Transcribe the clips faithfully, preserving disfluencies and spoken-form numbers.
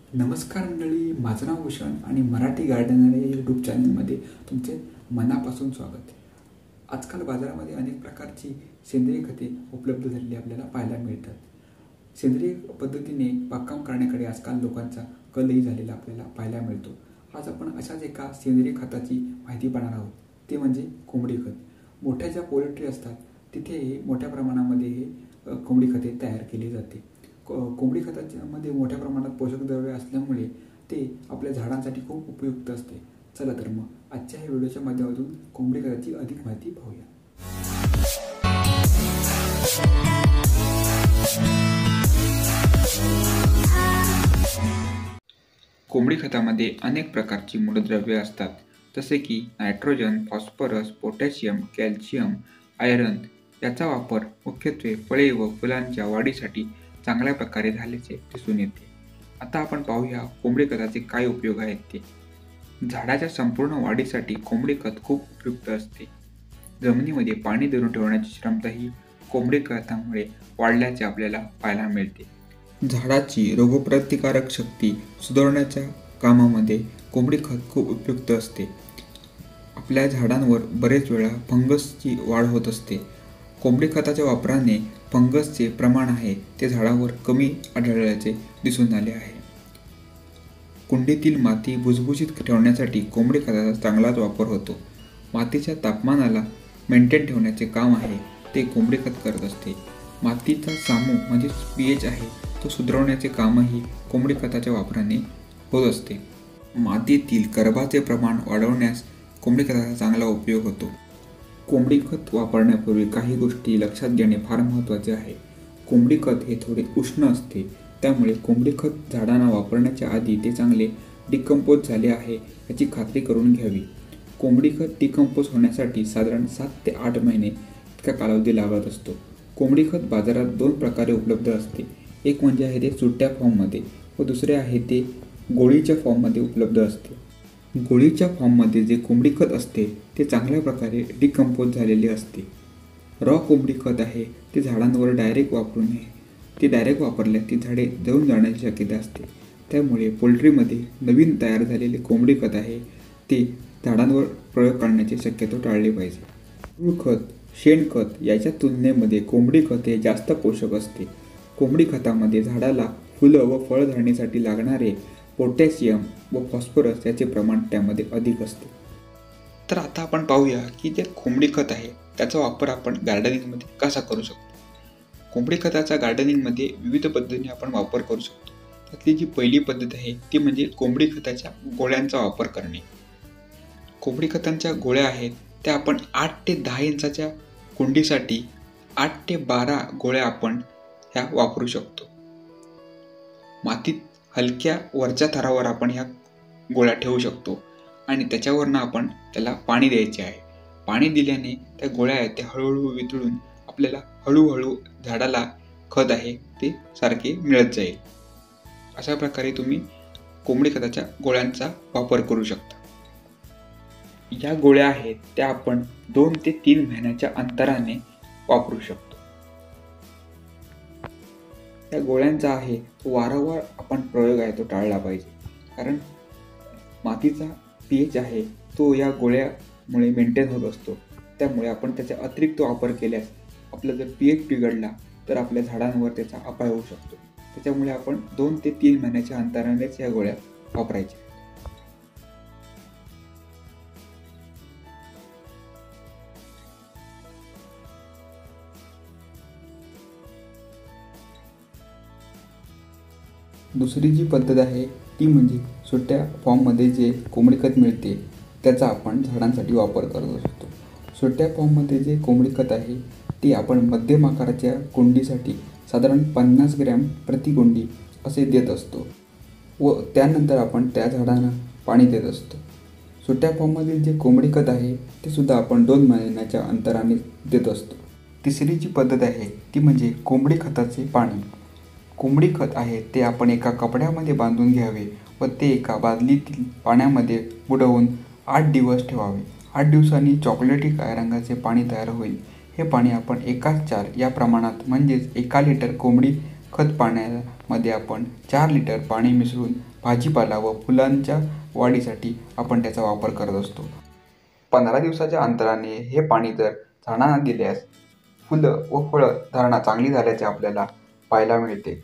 नमस्कार मंडळी, माझं नाव भूषण आणि मराठी गार्डनर या यूट्यूब चॅनलमध्ये तुमचे मनापासून स्वागत आहे। आजकाल बाजारामध्ये अनेक प्रकारची सेंद्रिय खते उपलब्ध झालेली आपल्याला पाहायला मिळतात। सेंद्रिय पद्धतीने बागकाम करण्याकडे आजकाल लोकांचा कलही झालेला आपल्याला पाहायला मिळतो। आज आपण अशाच एका सेंद्रिय खताची माहिती पाहणार आहोत, ते म्हणजे कोंबडी खत। मोठ्या ज्या पोल्ट्री असतात तिथे मोठ्या प्रमाणामध्ये हे कोंबडी खते तयार केली जाते। कोंबडी खतामध्ये मोठ्या प्रमाणात पोषक द्रव्ये असल्यामुळे ते आपल्या झाडांसाठी खूप उपयुक्त असते। चला तर मग आजच्या या व्हिडिओच्या माध्यमातून कोंबडी खताची अधिक माहिती पाहूया। कोंबडी खतामध्ये अनेक प्रकारची मूलद्रव्ये असतात, जसे की nitrogen, phosphorus, potassium, calcium, iron. याचा वापर मुख्यत्वे फळे व फुलांच्या वाढीसाठी चांगल्या प्रकारे झाल्याचे दिसून येते। आता आपण पाहूया कोंबडी खताचे काय उपयोग आहेत ते। झाडाच्या संपूर्ण वाढीसाठी कोंबडी खत खूप उपयुक्त असते। जमिनीमध्ये पाणी धरून ठेवण्याची क्षमता ही कोंबडी खतामुळे वाढल्याचे आपल्याला पाहायला मिळते। झाडाची रोगप्रतिकारक शक्ती सुधारण्याच्या कामामध्ये कोंबडी खत खूप उपयुक्त असते। आपल्या झाडांवर बरेच वेळा फंगसची वाढ होत असते। कोंबडी खताच्या वापराने फंगसचे प्रमाण आहे ते झाडावर कमी आढळल्याचे दिसून आले आहे। कुंडीतील माती भुसभुशीत ठेवण्यासाठी कोंबडी खताचा चांगलाच वापर होतो। मातीच्या तापमानाला मेंटेन ठेवण्याचे काम आहे ते कोंबडी खत करत असते। मातीचा सामू म्हणजे पीएच आहे तो सुधारण्याचे कामही कोंबडी खताच्या वापराने होत असते। मातीतील कर्बाचे प्रमाण वाढवण्यास कोंबडी खताचा चांगला उपयोग होतो। कोंबडी खत वापरण्यापूर्वी काही गोष्टी लक्षात घेणे फार महत्त्वाचे आहे। कोंबडी खत हे थोडे उष्ण असते, त्यामुळे कोंबडी खत झाडांना वापरण्याच्या आधी ते चांगले डिकंपोज झाले आहे याची खात्री करून घ्यावी। कोंबडी खत डिकंपोज होण्यासाठी साधारण सात ते आठ महिने इतका कालावधी लागत असतो। कोंबडी खत बाजारात दोन प्रकारे उपलब्ध असते। एक म्हणजे आहे ते सुट्ट्या फॉर्ममध्ये व दुसरे आहे ते गोळीच्या फॉर्ममध्ये उपलब्ध असते। गोळीच्या फॉर्ममध्ये जे कोंबडी खत असते ते चांगल्या प्रकारे डिकंपोज झालेले असते। रॉ कोंबडी खत आहे ते झाडांवर डायरेक्ट वापरू नये। ते डायरेक्ट वापरल्यास ती झाडे जळून जाण्याची शक्यता असते। त्यामुळे पोल्ट्रीमध्ये नवीन तयार झालेले कोंबडी खत आहे ते झाडांवर प्रयोग करण्याची शक्यता टाळली पाहिजे। मूळ खत, शेणखत याच्या तुलनेमध्ये कोंबडी खत हे जास्त पोषक असते। कोंबडी खतामध्ये झाडाला फुलं व फळ धरण्यासाठी लागणारे पोटॅशियम व फॉस्फरस याचे प्रमाण त्यामध्ये अधिक असते। तर आता आपण पाहूया की जे कोंबडी खत आहे त्याचा वापर आपण गार्डनिंगमध्ये कसा करू शकतो। कोंबडी खताचा गार्डनिंगमध्ये विविध पद्धतीने आपण वापर करू शकतो। त्यातली जी पहिली पद्धत आहे ती म्हणजे कोंबडी खताच्या गोळ्यांचा वापर करणे। कोंबडी खतांच्या गोळ्या आहेत त्या आपण आठ ते दहा इंचाच्या कुंडीसाठी आठ ते बारा गोळ्या आपण ह्या वापरू शकतो। मातीत हलक्या वरच्या थरावर आपण ह्या गोळ्या ठेवू शकतो आणि त्याच्यावरनं आपण त्याला पाणी द्यायचे आहे। पाणी दिल्याने त्या गोळ्या आहेत त्या हळूहळू वितळून आपल्याला हळूहळू झाडाला खत आहे ते सारखे मिळत जाईल। अशा प्रकारे तुम्ही कोंबडी खताच्या गोळ्यांचा वापर करू शकता। या गोळ्या आहेत त्या आपण दोन ते तीन महिन्याच्या अंतराने वापरू शकतो। या गोळ्यांचा आहे वारंवार आपण प्रयोग आहे तो टाळला पाहिजे, कारण मातीचा पीएच आहे तो या गोळ्यामुळे मेंटेन होत असतो। त्यामुळे आपण त्याचा अतिरिक्त वापर केल्यास आपला जर पीएच बिघडला तर आपल्या झाडांवर त्याचा अपाय होऊ शकतो। त्याच्यामुळे आपण दोन ते तीन महिन्याच्या अंतरानेच या गोळ्या वापरायच्या। दुसरी जी पद्धत आहे ती म्हणजे सुट्ट्या फॉर्ममध्ये जे कोंबडी खत मिळते त्याचा आपण झाडांसाठी वापर करू शकतो। सुट्ट्या फॉर्ममध्ये जे कोंबडी खत आहे ती आपण मध्यम आकाराच्या कुंडीसाठी साधारण पन्नास ग्रॅम प्रति कुंडी असे देत असतो व त्यानंतर आपण त्या झाडांना पाणी देत असतो। सुट्ट्या फॉर्ममधील जे कोंबडी खत आहे ते सुद्धा आपण दोन महिन्याच्या अंतराने देत असतो। तिसरी जी पद्धत आहे ती म्हणजे कोंबडी खताचे पाणी। कोंबडी खत आहे ते आपण एका कपड्यामध्ये बांधून घ्यावे व ते एका बादलीतील पाण्यामध्ये बुडवून आठ दिवस ठेवावे। आठ दिवसांनी चॉकलेटी काळ्या रंगाचे पाणी तयार होईल। हे पाणी आपण एकाच चार या प्रमाणात म्हणजेच एका लिटर कोंबडी खत पाण्यामध्ये आपण चार लिटर पाणी मिसळून भाजीपाला व फुलांच्या वाढीसाठी आपण त्याचा वापर करत असतो. पंधरा दिवसाच्या अंतराने हे पाणी जर झाडांना दिल्यास फुलं व फळं धारणा चांगली झाल्याचे आपल्याला पाहायला मिळते.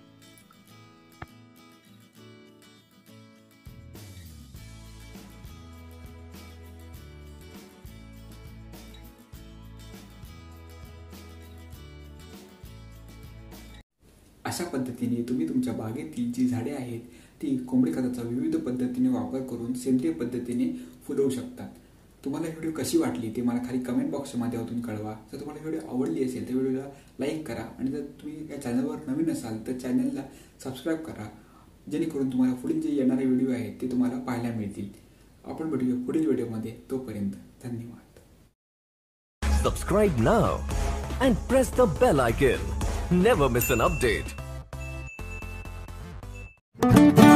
अशा पद्धतीने तुम्ही तुमच्या बागेतील जी झाडे आहेत ती कोंबडी खताचा विविध पद्धतीने वापर करून सेंद्रिय पद्धतीने फुलवू शकतात. तुम्हाला व्हिडिओ कशी वाटली ते मला खाली कमेंट बॉक्स माध्यमातून कळवा. जर तुम्हाला व्हिडिओ आवडली असेल तर व्हिडिओला लाईक करा आणि जर तुम्ही या चॅनलवर नवीन असाल तर चॅनलला सबस्क्राईब करा, जेणेकरून तुम्हाला पुढील जे येणारे व्हिडिओ आहेत ते तुम्हाला पाहायला मिळतील. आपण भेटूया पुढील व्हिडिओमध्ये. तोपर्यंत धन्यवाद. Subscribe now and press the bell icon. Never miss an update.